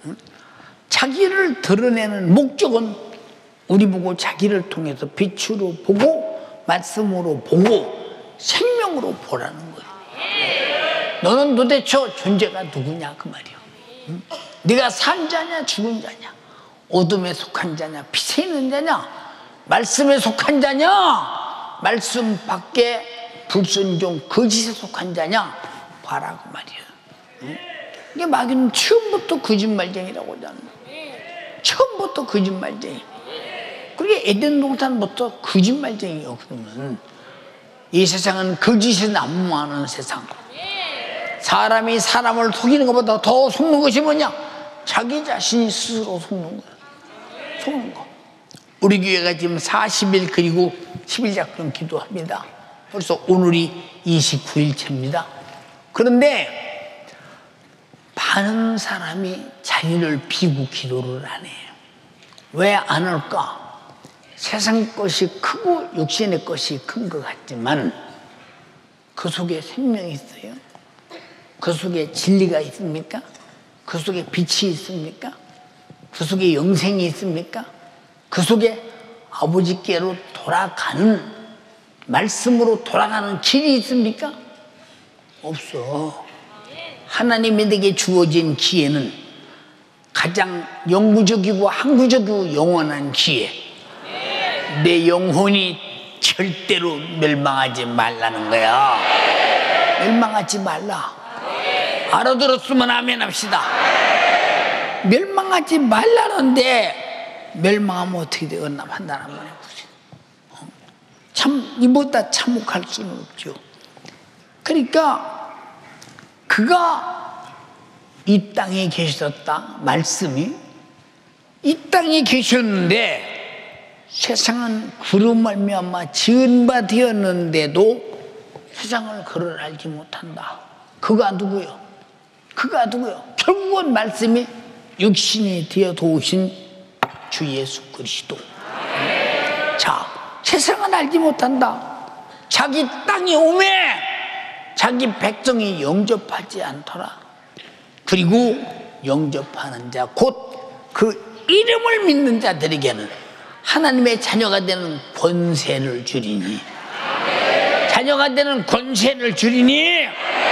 자기를 드러내는 목적은 우리 보고 자기를 통해서 빛으로 보고 말씀으로 보고 생명으로 보라는 거예요. 너는 도대체 존재가 누구냐 그 말이야. 네가 산 자냐 죽은 자냐, 어둠에 속한 자냐 빛에 있는 자냐, 말씀에 속한 자냐, 말씀 밖에 불순종 거짓에 속한 자냐 봐라 그 말이야. 이게 마귀는 처음부터 거짓말쟁이라고 하잖아. 처음부터 거짓말쟁이. 그게 에덴 동산부터 거짓말쟁이요. 그러면 이 세상은 거짓이 난무하는 세상. 사람이 사람을 속이는 것보다 더 속는 것이 뭐냐? 자기 자신이 스스로 속는 거야. 속는 거. 우리 교회가 지금 40일 그리고 10일 작품 기도합니다. 벌써 오늘이 29일째입니다. 그런데 많은 사람이 자기를 비고 기도를 안 해요. 왜 안 할까? 세상 것이 크고 육신의 것이 큰 것 같지만 그 속에 생명이 있어요. 그 속에 진리가 있습니까? 그 속에 빛이 있습니까? 그 속에 영생이 있습니까? 그 속에 아버지께로 돌아가는, 말씀으로 돌아가는 길이 있습니까? 없어. 하나님에게 주어진 기회는 가장 영구적이고 항구적이고 영원한 기회. 내 영혼이 절대로 멸망하지 말라는 거야. 멸망하지 말라. 알아들었으면 아멘 합시다. 멸망하지 말라는데 멸망하면 어떻게 되겠나 판단 한번 해보세요. 참 이보다 참혹할 수는 없죠. 그러니까 그가 이 땅에 계셨다, 말씀이 이 땅에 계셨는데 세상은 그로 말미암아 지은 바 되었는데도 세상을 그를 알지 못한다. 그가 누구요? 그가 누구요? 결국은 말씀이 육신이 되어 도우신 주 예수 그리스도. 자, 세상은 알지 못한다. 자기 땅이 오매 자기 백성이 영접하지 않더라. 그리고 영접하는 자, 곧 그 이름을 믿는 자들에게는 하나님의 자녀가 되는 권세를 주리니, 자녀가 되는 권세를 주리니,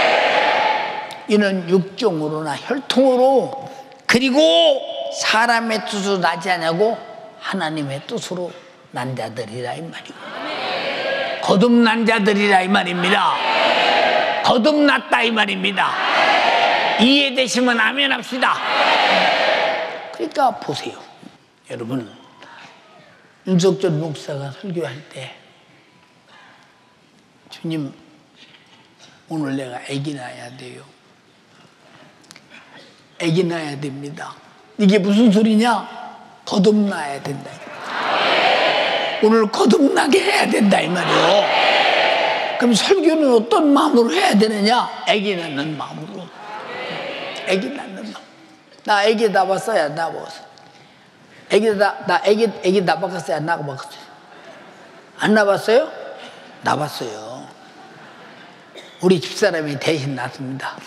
이는 육종으로나 혈통으로, 그리고 사람의 뜻으로 나지 않냐고 하나님의 뜻으로 난 자들이라 이 말이고, 거듭난 자들이라 이 말입니다. 거듭났다 이 말입니다. 이해되시면 아멘 합시다. 그러니까 보세요, 여러분. 윤석철 목사가 설교할 때 주님 오늘 내가 아기 낳아야 돼요. 아기 낳아야 됩니다. 이게 무슨 소리냐? 거듭나야 된다. 오늘 거듭나게 해야 된다 이 말이에요. 그럼 설교는 어떤 마음으로 해야 되느냐? 아기 낳는 마음으로. 아기 낳는 마음. 나 아기 낳았어요, 안 낳았어요? 나 아기 낳았어요, 안 낳았어요? 안 낳았어요? 낳았어요. 우리 집사람이 대신 낳습니다.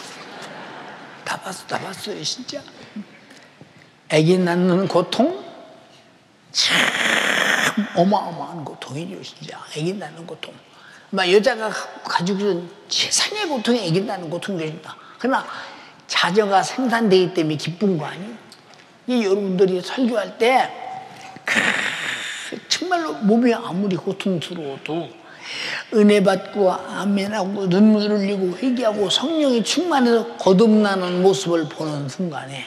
낳았어요, 진짜. 아기 낳는 고통? 참 어마어마한 고통이죠, 진짜. 아기 낳는 고통. 여자가 가지고 있는 세상의 고통이 아기 낳는 고통이다. 그러나 자녀가 생산되기 때문에 기쁜 거 아니에요? 여러분들이 설교할 때 정말로 몸이 아무리 고통스러워도 은혜 받고 아멘하고 눈물 흘리고 회개하고 성령이 충만해서 거듭나는 모습을 보는 순간에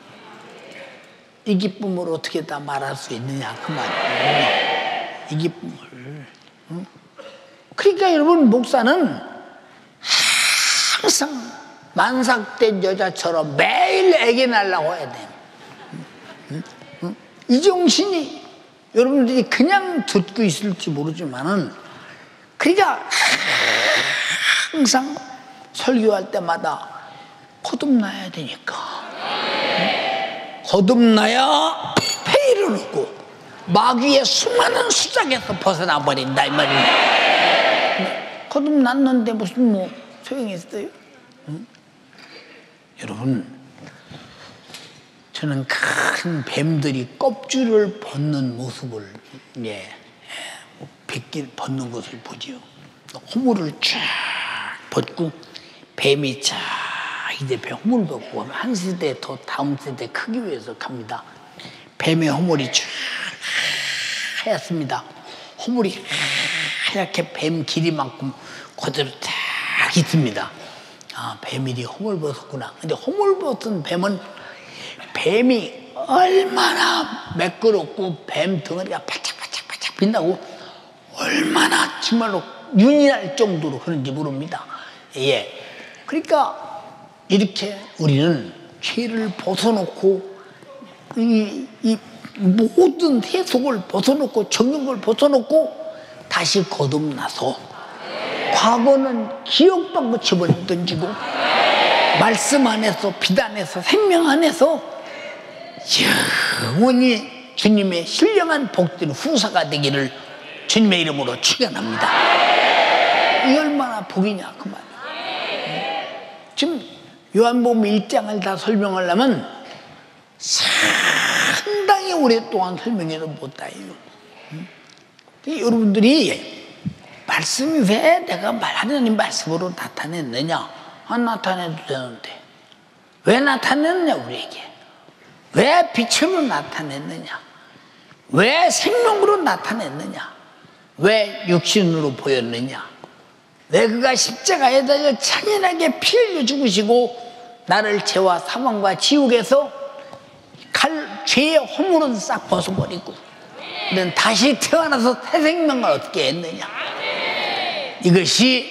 이 기쁨을 어떻게 다 말할 수 있느냐 그 말이에요. 이 기쁨을. 그러니까 여러분, 목사는 항상 만삭된 여자처럼 매일 애기 낳으려고 해야 돼요. 이 정신이 여러분들이 그냥 듣고 있을지 모르지만은, 그러니까 항상 설교할 때마다 거듭나야 되니까. 거듭나야 폐를 얻고 마귀의 수많은 수작에서 벗어나 버린다 이 말이에요. 거듭났는데 무슨 뭐 소용이 있어요? 응? 여러분, 저는 큰 뱀들이 껍질을 벗는 모습을 벗는 것을 보지요. 허물을 쫙 벗고 뱀이 쫙 이제 허물 벗고 가면 한 세대 더 다음 세대 크기 위해서 갑니다. 뱀의 허물이 쫙 하얗습니다. 허물이 하얗게 뱀 길이만큼 그대로 딱 있습니다. 아, 뱀이 허물 벗었구나. 근데 허물 벗은 뱀은 뱀이 얼마나 매끄럽고 뱀 덩어리가 바짝바짝 빛나고 얼마나 정말로 윤이 날 정도로 그런지 모릅니다. 예. 그러니까 이렇게 우리는 죄를 벗어놓고 이 모든 세속을 벗어놓고 정욕을 벗어놓고 다시 거듭나서 과거는 기억받고 집어넣어 던지고 말씀 안에서 빛 안에서 생명 안에서 영원히 주님의 신령한 복된 후사가 되기를 주님의 이름으로 축원합니다. 이 얼마나 복이냐 그 말이에요. 지금 요한복음 1장을 다 설명하려면 상당히 오랫동안 설명해도 못다해요. 여러분들이 말씀이 왜 내가 하나님 말씀으로 나타냈느냐? 안 나타내도 되는데 왜 나타냈느냐 우리에게? 왜 빛으로 나타냈느냐? 왜 생명으로 나타냈느냐? 왜 육신으로 보였느냐? 왜 그가 십자가에 달려 잔인하게 피 흘려 죽으시고 나를 죄와 사망과 지옥에서 죄의 허물은 싹 벗어버리고 넌 다시 태어나서 새 생명을 얻게 했느냐? 이것이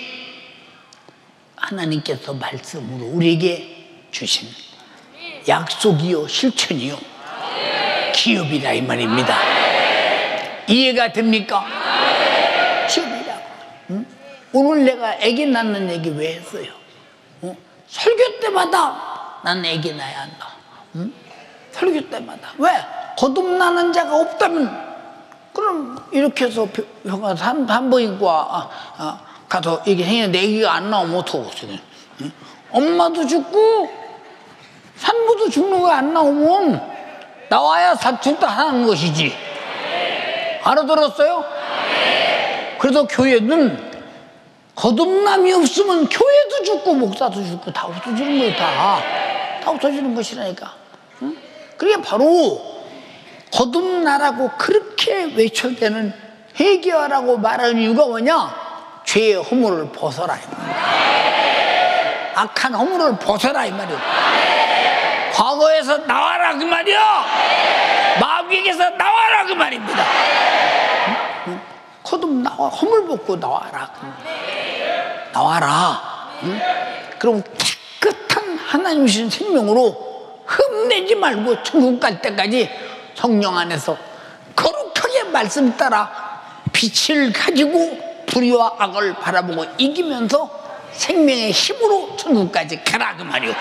하나님께서 말씀으로 우리에게 주신 약속이요 실천이요 기업이라 이 말입니다. 이해가 됩니까? 기업이라고. 응? 오늘 내가 아기 낳는 얘기 왜 했어요? 설교 때마다 난 아기 낳아야 한다. 응? 설교 때마다. 왜? 거듭나는 자가 없다면 그럼 이렇게 해서 산부인과 가서 이게 생겼는데 아기가 안 나오면 어떡하겠어요? 응? 엄마도 죽고 산부도 죽는 거 안 나오면 나와야 사출도 하는 것이지. 알아들었어요? 그래서 교회는 거듭남이 없으면 교회도 죽고 목사도 죽고 다 없어지는 거예요. 다 없어지는 것이라니까. 응? 그게 바로 거듭나라고 그렇게 외쳐대는 회개하라고 말하는 이유가 뭐냐? 죄의 허물을 벗어라 이 말이야. 악한 허물을 벗어라 이 말이야. 과거에서 나와라 그 말이야. 마귀에게서 나와라 그 말입니다. 응? 거듭 나와. 허물 벗고 나와라. 나와라. 응? 그럼 깨끗한 하나님 주신 생명으로 흠내지 말고 천국 갈 때까지 성령 안에서 거룩하게 말씀 따라 빛을 가지고 불의와 악을 바라보고 이기면서 생명의 힘으로 천국까지 가라 그 말이요.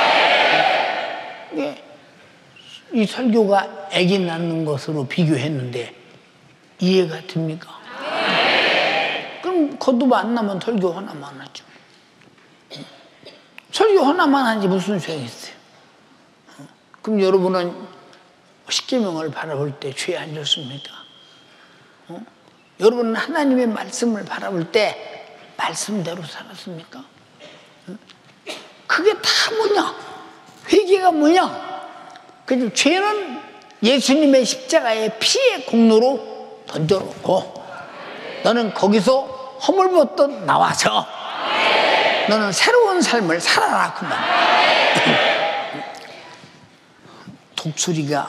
이 설교가 아기 낳는 것으로 비교했는데 이해가 됩니까? 그럼 거듭 안 나면 설교 하나만 하죠. 설교 하나만 하지 무슨 소용이 있어요? 그럼 여러분은 십계명을 바라볼 때 죄 안 졌습니까? 여러분은 하나님의 말씀을 바라볼 때 말씀대로 살았습니까? 그게 다 뭐냐? 회개가 뭐냐? 그래서 죄는 예수님의 십자가의 피의 공로로 던져놓고 너는 거기서 허물 벗던 나와서 너는 새로운 삶을 살아라 그 말. 독수리가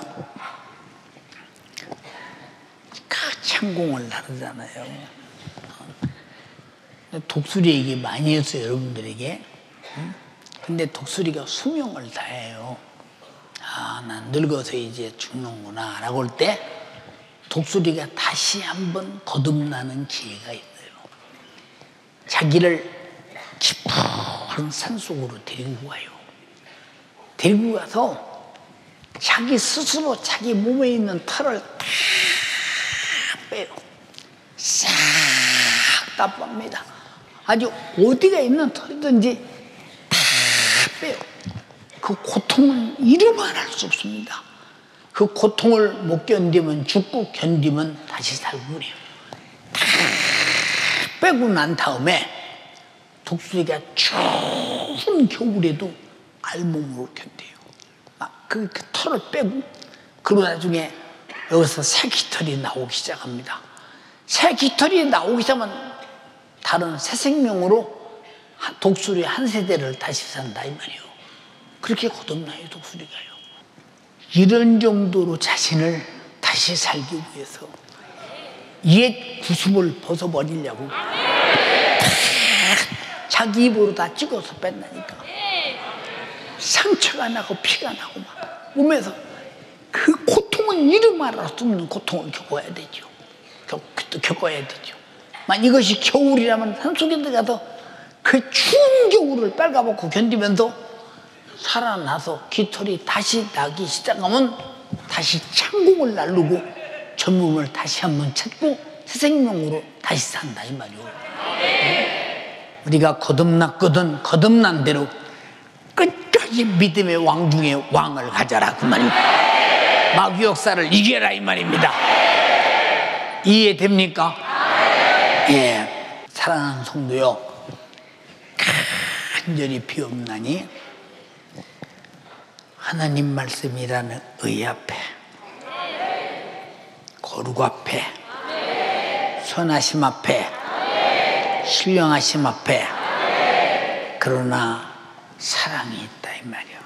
창공을 나르잖아요. 독수리에게 많이 했어요 여러분들에게. 근데 독수리가 수명을 다해요. 아, 난 늙어서 이제 죽는구나 라고 할 때 독수리가 다시 한번 거듭나는 기회가 있어요. 자기를 깊은 산속으로 데리고 가요. 데리고 가서 자기 스스로 자기 몸에 있는 털을 다 빼요. 싹 다 빱니다. 아주 어디가 있는 털이든지 다 빼요. 그 고통은 이루만 할 수 없습니다. 그 고통을 못 견디면 죽고 견디면 다시 살고 그래요. 다 빼고 난 다음에 독수리가 추운 겨울에도 알몸으로 견뎌요. 막 그 털을 빼고 그러고 나중에 여기서 새 깃털이 나오기 시작합니다. 새 깃털이 나오기 시작하면 다른 새 생명으로 독수리 한 세대를 다시 산다 이 말이에요. 그렇게 거듭나요 독수리가요. 이런 정도로 자신을 다시 살기 위해서 옛 구습을 벗어버리려고 자기 입으로 다 찍어서 뺀다니까. 상처가 나고 피가 나고 막 몸에서 그 고통은 이루 말할 수 없는 고통을 겪어야 되죠. 겪어야 되죠. 만 이것이 겨울이라면 산속에 들어가서 그 추운 겨울을 빨가벗고 견디면서 살아나서 깃털이 다시 나기 시작하면 다시 창공을 날르고 젊음을 다시 한번 찾고 새 생명으로 다시 산다 이 말이오. 우리가 거듭났거든 거듭난 대로 끝까지 믿음의 왕 중에 왕을 가져라 그 말이오. 마귀 역사를 이겨라 이 말입니다. 이해됩니까? 예, 사랑하는 성도요, 간절히 비옵나니 하나님 말씀이라는 의 앞에, 거룩 앞에, 선하심 앞에, 신령하심 앞에, 그러나 사랑이 있다 이 말이야.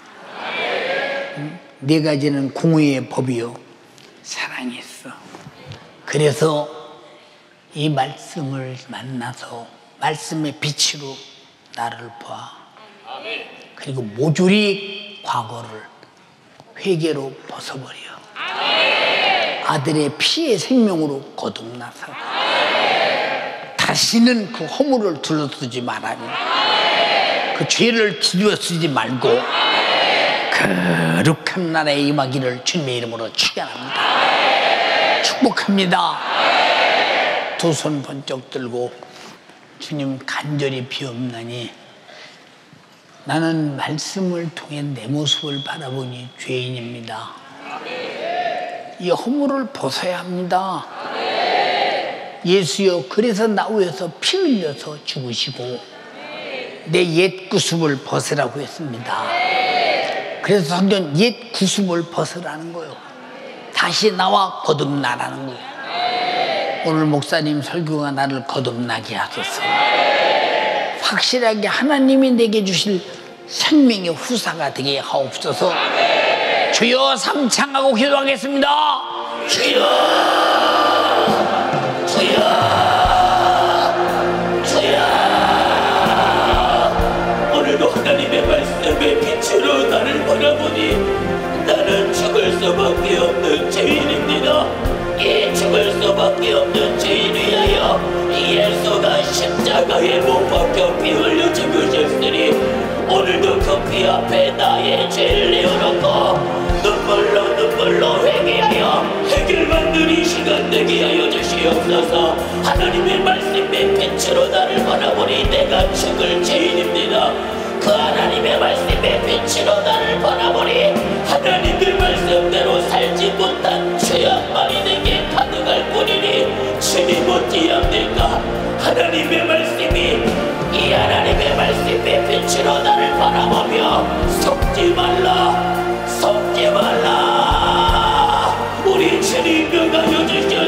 네 가지는 공의의 법이요, 사랑이 있어. 그래서 이 말씀을 만나서 말씀의 빛으로 나를 봐. 그리고 모조리 과거를 회개로 벗어버려. 아들의 피의 생명으로 거듭나서 다시는 그 허물을 둘러쓰지 말아요. 그 죄를 뒤집어쓰지 말고 거룩한 나라에 임하기를 주님의 이름으로 축원합니다. 축복합니다. 두 손 번쩍 들고 주님 간절히 비옵나니 나는 말씀을 통해 내 모습을 바라보니 죄인입니다. 이 허물을 벗어야 합니다. 예수여, 그래서 나 위해서 피 흘려서 죽으시고 내 옛 구습을 벗으라고 했습니다. 그래서 성경 옛 구습을 벗으라는 거예요. 다시 나와 거듭나라는 거예요. 오늘 목사님 설교가 나를 거듭나게 하소서. 확실하게 하나님이 내게 주실 생명의 후사가 되게 하옵소서. 주여, 삼창하고 기도하겠습니다. 주여, 주여, 주여. 오늘도 하나님의 말씀의 빛으로 나를 바라보니 나는 죽을 수밖에 없는 죄인입니다. 이 죽을 수밖에 없는 죄인 위하여 예수가 십자가에 못 박혀 피 흘려 죽으셨으니 오늘도 그 피 앞에 나의 죄를 내어놓고 눈물로 회개하여 해결받는 이 시간 되게 하여 주시옵소서. 하나님의 말씀의 빛으로 나를 바라보니 내가 죽을 죄인입니다. 그 하나님의 말씀의 빛으로 나를 바라보니 하나님의 말씀대로 살지 못한 죄악만이 내게 가득할 뿐이니 주님 어찌합니까? 하나님의 말씀이 이 하나님의 말씀의 빛으로 나를 바라보며 속지 말라, 속지 말라. 우리 주님 명하여 주시옵소서.